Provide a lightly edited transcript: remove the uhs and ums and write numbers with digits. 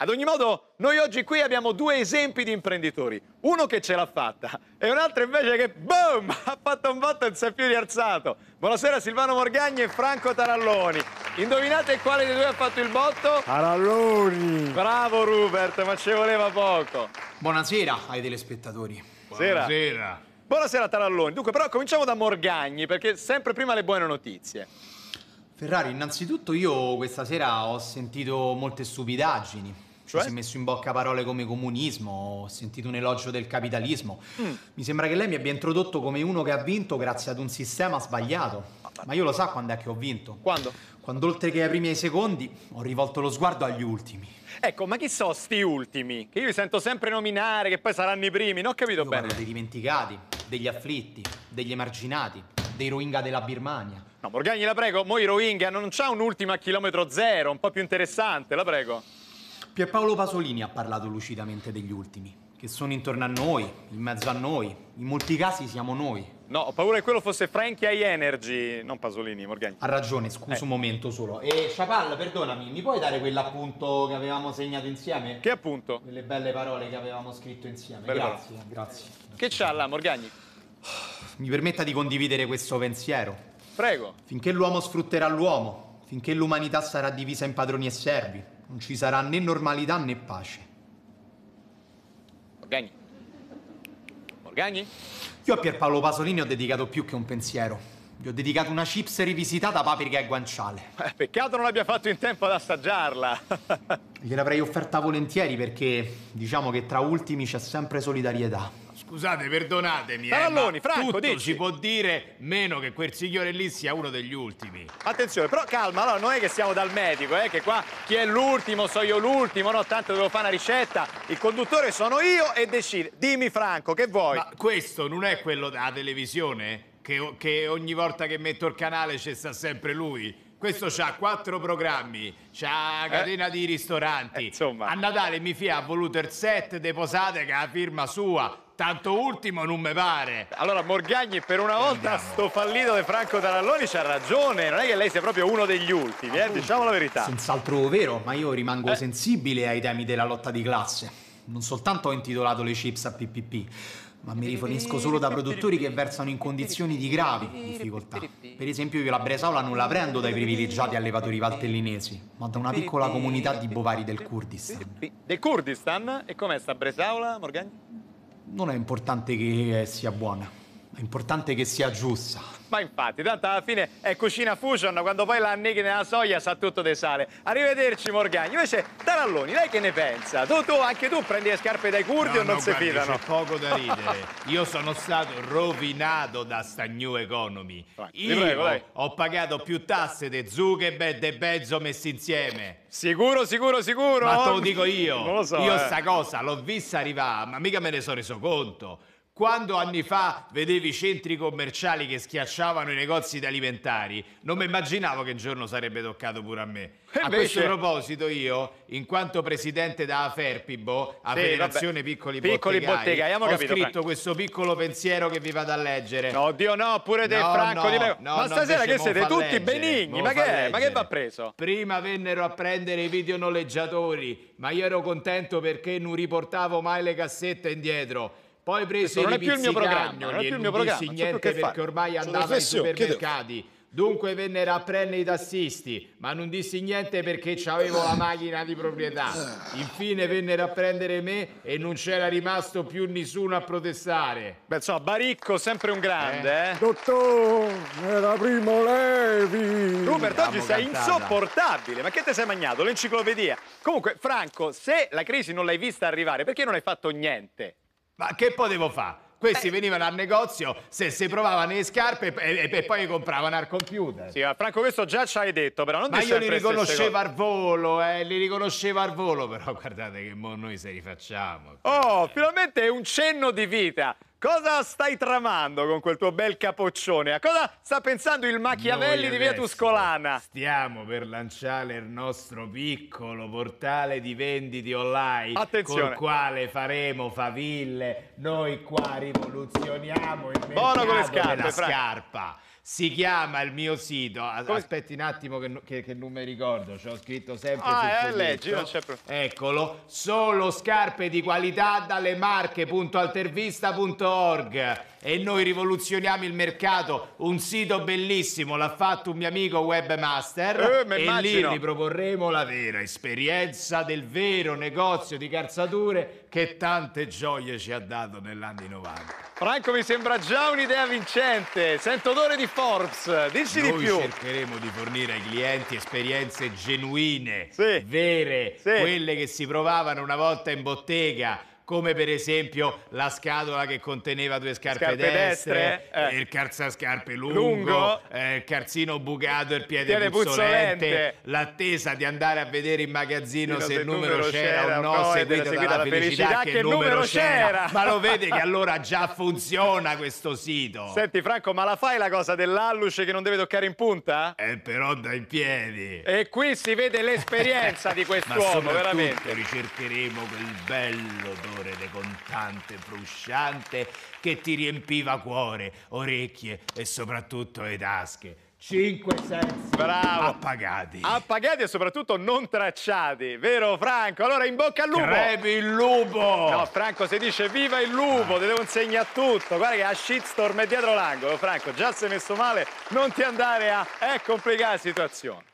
Ad ogni modo, noi oggi qui abbiamo due esempi di imprenditori. Uno che ce l'ha fatta e un altro invece che, boom, ha fatto un botto e non si è più rialzato. Buonasera Silvano Morgagni e Franco Taralloni. Indovinate quale dei due ha fatto il botto? Taralloni! Bravo Rupert, ma ci voleva poco. Buonasera ai telespettatori. Buonasera. Buonasera Taralloni. Dunque, però cominciamo da Morgagni, perché sempre prima le buone notizie. Ferrari, innanzitutto io questa sera ho sentito molte stupidaggini. Cioè? Si è messo in bocca parole come comunismo, ho sentito un elogio del capitalismo. Mi sembra che lei mi abbia introdotto come uno che ha vinto grazie ad un sistema sbagliato. Ma io lo sa quando è che ho vinto? Quando? Quando oltre che ai primi e ai secondi ho rivolto lo sguardo agli ultimi. Ecco, ma chi so sti ultimi? Che io vi sento sempre nominare, che poi saranno i primi, non ho capito Io bene. parlo dei dimenticati, degli afflitti, degli emarginati, dei Rohingya della Birmania. No, Morgagni, la prego, mo i Rohingya non c'ha un ultimo a chilometro zero, un po' più interessante, la prego. Pierpaolo Pasolini ha parlato lucidamente degli ultimi, che sono intorno a noi, in mezzo a noi. In molti casi siamo noi. No, ho paura che quello fosse Frankie High Energy, non Pasolini, Morgagni. Ha ragione, scusa un momento solo. E Chapal, perdonami, mi puoi dare quell'appunto che avevamo segnato insieme? Che appunto? Quelle belle parole che avevamo scritto insieme. Belle Grazie, grazie. Che c'ha là, Morgagni? Mi permetta di condividere questo pensiero. Prego. Finché l'uomo sfrutterà l'uomo, finché l'umanità sarà divisa in padroni e servi, non ci sarà né normalità né pace. Morgagni? Morgagni? Io a Pierpaolo Pasolini ho dedicato più che un pensiero. Gli ho dedicato una chips rivisitata paprika e guanciale. Peccato non abbia fatto in tempo ad assaggiarla. Gliel'avrei offerta volentieri perché diciamo che tra ultimi c'è sempre solidarietà. Scusate, perdonatemi, Taralloni, ma Franco, tutto dici. si può dire meno che quel signore lì sia uno degli ultimi. Attenzione, però calma, allora non è che siamo dal medico, che qua chi è l'ultimo, so io l'ultimo, no, tanto devo fare una ricetta. Il conduttore sono io e decide. Dimmi Franco, che vuoi? Ma questo non è quello della televisione? Che ogni volta che metto il canale c'è sta sempre lui? Questo c'ha 4 programmi, c'ha catena di ristoranti. Insomma. A Natale ha voluto il set de posate che ha la firma sua. Tanto ultimo non mi pare. Allora Morgagni per una volta sto fallito di Franco Taralloni c'ha ragione, non è che lei sia proprio uno degli ultimi, diciamo la verità. Senz'altro vero, ma io rimango sensibile ai temi della lotta di classe. Non soltanto ho intitolato le chips a PPP, ma mi rifornisco solo da produttori che versano in condizioni di gravi difficoltà. Per esempio io la bresaola non la prendo dai privilegiati allevatori valtellinesi, ma da una piccola comunità di bovari del Kurdistan. Del Kurdistan? E com'è sta bresaola, Morgagni? Non è importante che sia buona, è importante che sia giusta. Ma infatti, tanto alla fine è cucina fusion, quando poi la anneghi nella soia sa tutto de sale. Arrivederci Morgagni. Invece Taralloni, lei che ne pensa? Anche tu prendi le scarpe dai curdi o non si guardi, fidano? C'è poco da ridere. Io sono stato rovinato da sta new economy. Io prego, dai. ho pagato più tasse di Zuckerberg e Bezos messi insieme. Sicuro? Ma te lo dico io. Non lo so, Io sta cosa l'ho vista arrivare, ma mica me ne sono reso conto. Quando anni fa vedevi i centri commerciali che schiacciavano i negozi di alimentari, non mi immaginavo che un giorno sarebbe toccato pure a me. A invece- questo proposito io, in quanto presidente della Ferpibo, a Sì, Federazione vabbè. Piccoli Piccoli Bottegai, Bottegai, abbiamo ho capito, scritto Franco. questo piccolo pensiero che vi vado a leggere. No, Dio no, pure te No, Franco, no, di me. no, Ma no, stasera invece che mo siete fa tutti leggere, benigni, mo ma fa che è? Ma che leggere. va preso? Prima vennero a prendere i videonoleggiatori, ma io ero contento perché non riportavo mai le cassette indietro. Poi presi non i è più il mio programma, non è pizzicagnoli e più il mio non dissi programma, non so più niente che fare. perché ormai andavo ai riflessioni, supermercati. Dunque vennero a prendere i tassisti, ma non dissi niente perché c'avevo la macchina di proprietà. Infine vennero a prendere me e non c'era rimasto più nessuno a protestare. Beh, insomma, Baricco sempre un grande, Dottor, era Primo Levi! Rupert, oggi Bravo, sei cantata. insopportabile, ma che te sei mangiato? L'enciclopedia. Comunque, Franco, se la crisi non l'hai vista arrivare, perché non hai fatto niente? Ma che potevo fare? Questi venivano al negozio, se provavano le scarpe e poi compravano al computer. Sì, ma Franco, questo già ci hai detto, però non Ma dici io li sempre le stesse riconoscevo cose. al volo, li riconoscevo al volo, però guardate che mo noi se li facciamo. Oh, finalmente è un cenno di vita. Cosa stai tramando con quel tuo bel capoccione? A cosa sta pensando il Machiavelli Noi di Via adesso Tuscolana? Stiamo per lanciare il nostro piccolo portale di vendite online. Attenzione. Col quale faremo faville. Noi qua rivoluzioniamo il Buono con le mercato scarpe, della Franco. scarpa. Si chiama il mio sito. Aspetti un attimo che non mi ricordo, ci ho scritto sempre sul foglietto. Leggi, non c'è problema. Eccolo, solo scarpe di qualità dalle marche.altervista.org. E noi rivoluzioniamo il mercato, un sito bellissimo, l'ha fatto un mio amico webmaster mi e lì immagino. riproporremo la vera esperienza del vero negozio di calzature che tante gioie ci ha dato negli anni 90. Franco, mi sembra già un'idea vincente. Sento odore di Forbes. Dici di Noi più. cercheremo di fornire ai clienti esperienze genuine, Sì. vere, Sì. quelle che si provavano una volta in bottega, come per esempio la scatola che conteneva 2 scarpe destre, il calzascarpe lungo, il calzino bucato e il piede puzzolente, l'attesa di andare a vedere in magazzino se il numero c'era o no, seguito dalla felicità che il numero c'era. Ma lo vede che allora già funziona questo sito. Senti Franco, ma la fai la cosa dell'alluce che non deve toccare in punta? Però dai piedi. E qui si vede l'esperienza di Ma quest'uomo, soprattutto veramente. ricercheremo quel bello odore decontante, frusciante che ti riempiva cuore, orecchie e soprattutto le tasche. 5 sensi Bravo. appagati. Appagati e soprattutto non tracciati, vero Franco? Allora in bocca al lupo! Crepi il lupo! No, Franco, si dice viva il lupo, ti devo insegnare tutto. Guarda che a shitstorm è dietro l'angolo, Franco, già sei messo male, non ti andare a complicare la situazione.